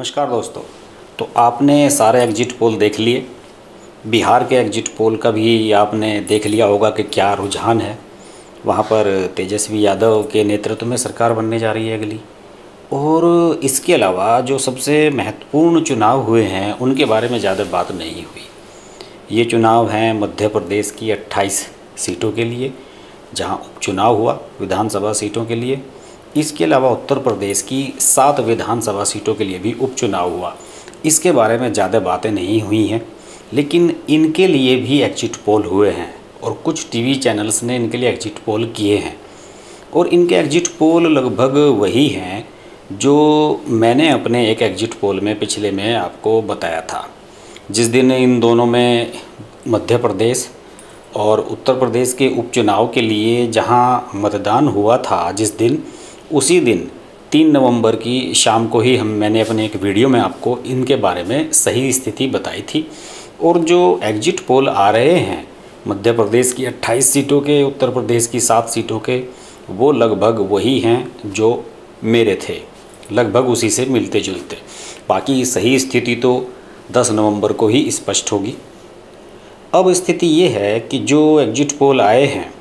नमस्कार दोस्तों। तो आपने सारे एग्जिट पोल देख लिए। बिहार के एग्जिट पोल का भी आपने देख लिया होगा कि क्या रुझान है। वहाँ पर तेजस्वी यादव के नेतृत्व में सरकार बनने जा रही है अगली। और इसके अलावा जो सबसे महत्वपूर्ण चुनाव हुए हैं उनके बारे में ज़्यादा बात नहीं हुई। ये चुनाव हैं मध्य प्रदेश की 28 सीटों के लिए, जहाँ उपचुनाव हुआ विधानसभा सीटों के लिए। इसके अलावा उत्तर प्रदेश की 7 विधानसभा सीटों के लिए भी उपचुनाव हुआ। इसके बारे में ज़्यादा बातें नहीं हुई हैं, लेकिन इनके लिए भी एग्जिट पोल हुए हैं और कुछ टीवी चैनल्स ने इनके लिए एग्जिट पोल किए हैं। और इनके एग्जिट पोल लगभग वही हैं जो मैंने अपने एक एग्जिट पोल में पिछले में आपको बताया था। जिस दिन इन दोनों में मध्य प्रदेश और उत्तर प्रदेश के उपचुनाव के लिए जहां मतदान हुआ था, जिस दिन उसी दिन 3 नवंबर की शाम को ही मैंने अपने एक वीडियो में आपको इनके बारे में सही स्थिति बताई थी। और जो एग्जिट पोल आ रहे हैं मध्य प्रदेश की 28 सीटों के, उत्तर प्रदेश की 7 सीटों के, वो लगभग वही हैं जो मेरे थे, लगभग उसी से मिलते जुलते। बाकी सही स्थिति तो 10 नवंबर को ही स्पष्ट होगी। अब स्थिति ये है कि जो एग्जिट पोल आए हैं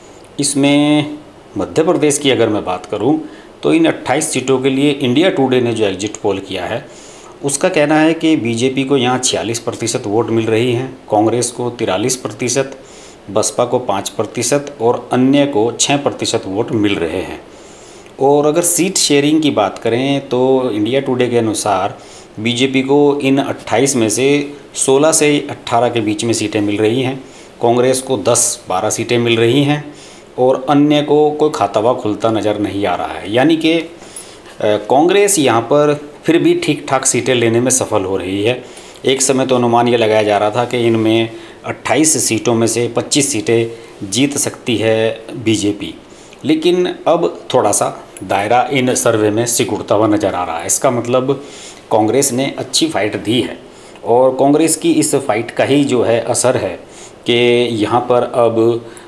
इसमें मध्य प्रदेश की अगर मैं बात करूं तो इन 28 सीटों के लिए इंडिया टुडे ने जो एग्जिट पोल किया है उसका कहना है कि बीजेपी को यहाँ 46% वोट मिल रही हैं, कांग्रेस को 43%, बसपा को 5% और अन्य को 6% वोट मिल रहे हैं। और अगर सीट शेयरिंग की बात करें तो इंडिया टुडे के अनुसार बीजेपी को इन 28 में से 16 से 18 के बीच में सीटें मिल रही हैं, कांग्रेस को 10-12 सीटें मिल रही हैं और अन्य को कोई खाता हुआ खुलता नज़र नहीं आ रहा है। यानी कि कांग्रेस यहाँ पर फिर भी ठीक ठाक सीटें लेने में सफल हो रही है। एक समय तो अनुमान ये लगाया जा रहा था कि इनमें 28 सीटों में से 25 सीटें जीत सकती है बीजेपी, लेकिन अब थोड़ा सा दायरा इन सर्वे में सिकुड़ता हुआ नज़र आ रहा है। इसका मतलब कांग्रेस ने अच्छी फाइट दी है और कांग्रेस की इस फाइट का ही जो है असर है कि यहाँ पर अब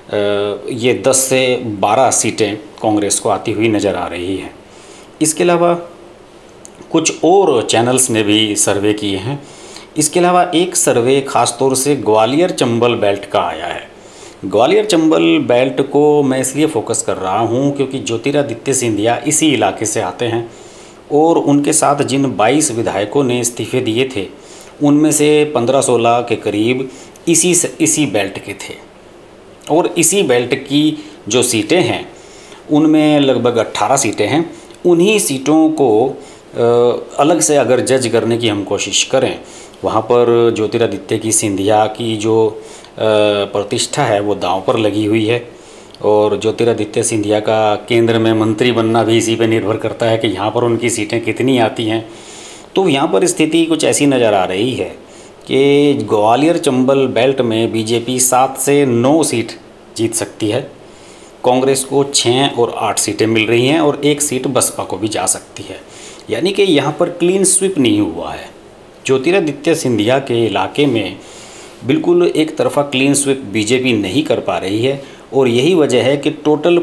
ये 10 से 12 सीटें कांग्रेस को आती हुई नज़र आ रही हैं। इसके अलावा कुछ और चैनल्स ने भी सर्वे किए हैं। इसके अलावा एक सर्वे ख़ास तौर से ग्वालियर चंबल बेल्ट का आया है। ग्वालियर चंबल बेल्ट को मैं इसलिए फोकस कर रहा हूँ क्योंकि ज्योतिरादित्य सिंधिया इसी इलाके से आते हैं और उनके साथ जिन 22 विधायकों ने इस्तीफे दिए थे उनमें से 15-16 के करीब इसी बेल्ट के थे। और इसी बेल्ट की जो सीटें हैं उनमें लगभग 18 सीटें हैं। उन्हीं सीटों को अलग से अगर जज करने की हम कोशिश करें, वहाँ पर ज्योतिरादित्य की सिंधिया की जो प्रतिष्ठा है वो दांव पर लगी हुई है। और ज्योतिरादित्य सिंधिया का केंद्र में मंत्री बनना भी इसी पे निर्भर करता है कि यहाँ पर उनकी सीटें कितनी आती हैं। तो यहाँ पर स्थिति कुछ ऐसी नज़र आ रही है कि ग्वालियर चंबल बेल्ट में बीजेपी 7 से 9 सीट जीत सकती है, कांग्रेस को 6 और 8 सीटें मिल रही हैं और 1 सीट बसपा को भी जा सकती है। यानी कि यहाँ पर क्लीन स्वीप नहीं हुआ है। ज्योतिरादित्य सिंधिया के इलाके में बिल्कुल एक तरफा क्लीन स्वीप बीजेपी नहीं कर पा रही है और यही वजह है कि टोटल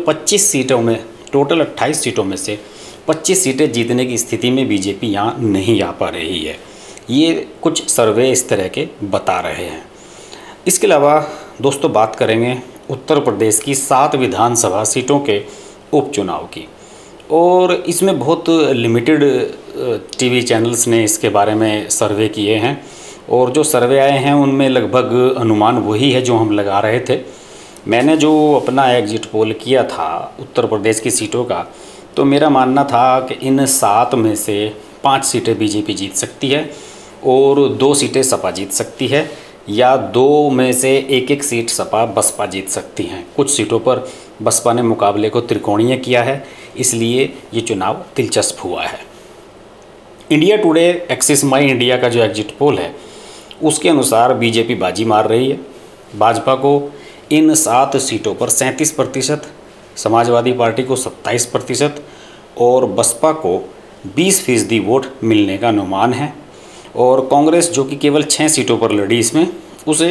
28 सीटों में से 25 सीटें जीतने की स्थिति में बीजेपी यहाँ नहीं आ पा रही है। ये कुछ सर्वे इस तरह के बता रहे हैं। इसके अलावा दोस्तों बात करेंगे उत्तर प्रदेश की 7 विधानसभा सीटों के उपचुनाव की। और इसमें बहुत लिमिटेड टीवी चैनल्स ने इसके बारे में सर्वे किए हैं और जो सर्वे आए हैं उनमें लगभग अनुमान वही है जो हम लगा रहे थे। मैंने जो अपना एग्जिट पोल किया था उत्तर प्रदेश की सीटों का, तो मेरा मानना था कि इन 7 में से 5 सीटें बीजेपी जीत सकती है और 2 सीटें सपा जीत सकती है, या 2 में से 1-1 सीट सपा बसपा जीत सकती हैं। कुछ सीटों पर बसपा ने मुकाबले को त्रिकोणीय किया है, इसलिए ये चुनाव दिलचस्प हुआ है। India Today Axis My India का जो एग्जिट पोल है उसके अनुसार बीजेपी बाजी मार रही है। भाजपा को इन 7 सीटों पर 37%, समाजवादी पार्टी को 27% और बसपा को 20% वोट मिलने का अनुमान है। और कांग्रेस जो कि केवल 6 सीटों पर लड़ी, इसमें उसे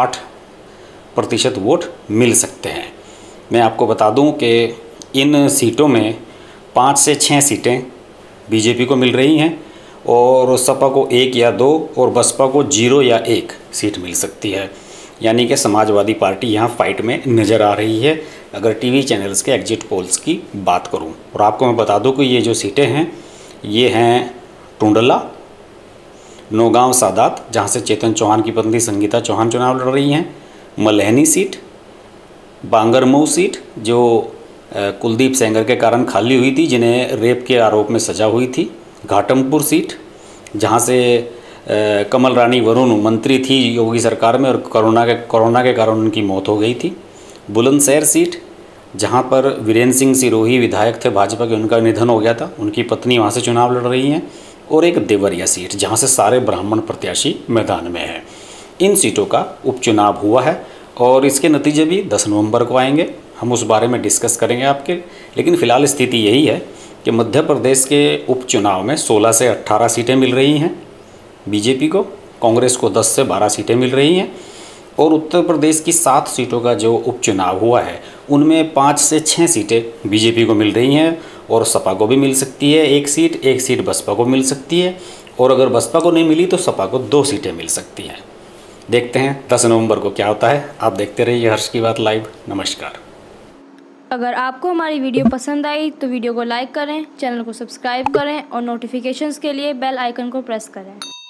8% वोट मिल सकते हैं। मैं आपको बता दूं कि इन सीटों में 5 से 6 सीटें बीजेपी को मिल रही हैं और सपा को 1 या 2 और बसपा को 0 या 1 सीट मिल सकती है। यानी कि समाजवादी पार्टी यहाँ फाइट में नज़र आ रही है अगर टीवी चैनल्स के एग्जिट पोल्स की बात करूँ। और आपको मैं बता दूँ कि ये जो सीटें हैं ये हैं टुंडला, नौगांव सादात जहाँ से चेतन चौहान की पत्नी संगीता चौहान चुनाव लड़ रही हैं, मलहनी सीट, बांगरमऊ सीट जो कुलदीप सेंगर के कारण खाली हुई थी, जिन्हें रेप के आरोप में सजा हुई थी, घाटमपुर सीट जहाँ से कमल रानी वरुण मंत्री थी योगी सरकार में और कोरोना के कारण उनकी मौत हो गई थी, बुलंदशहर सीट जहाँ पर वीरेंद्र सिंह सिरोही विधायक थे भाजपा के, उनका निधन हो गया था, उनकी पत्नी वहाँ से चुनाव लड़ रही हैं, और एक देवरिया सीट जहाँ से सारे ब्राह्मण प्रत्याशी मैदान में हैं। इन सीटों का उपचुनाव हुआ है और इसके नतीजे भी 10 नवंबर को आएंगे, हम उस बारे में डिस्कस करेंगे आपके। लेकिन फ़िलहाल स्थिति यही है कि मध्य प्रदेश के उपचुनाव में 16 से 18 सीटें मिल रही हैं बीजेपी को, कांग्रेस को 10 से 12 सीटें मिल रही हैं, और उत्तर प्रदेश की 7 सीटों का जो उपचुनाव हुआ है उनमें 5 से 6 सीटें बीजेपी को मिल रही हैं और सपा को भी मिल सकती है 1 सीट बसपा को मिल सकती है, और अगर बसपा को नहीं मिली तो सपा को 2 सीटें मिल सकती हैं। देखते हैं 10 नवंबर को क्या होता है। आप देखते रहिए हर्ष की बात लाइव। नमस्कार। अगर आपको हमारी वीडियो पसंद आई तो वीडियो को लाइक करें, चैनल को सब्सक्राइब करें और नोटिफिकेशंस के लिए बेल आइकन को प्रेस करें।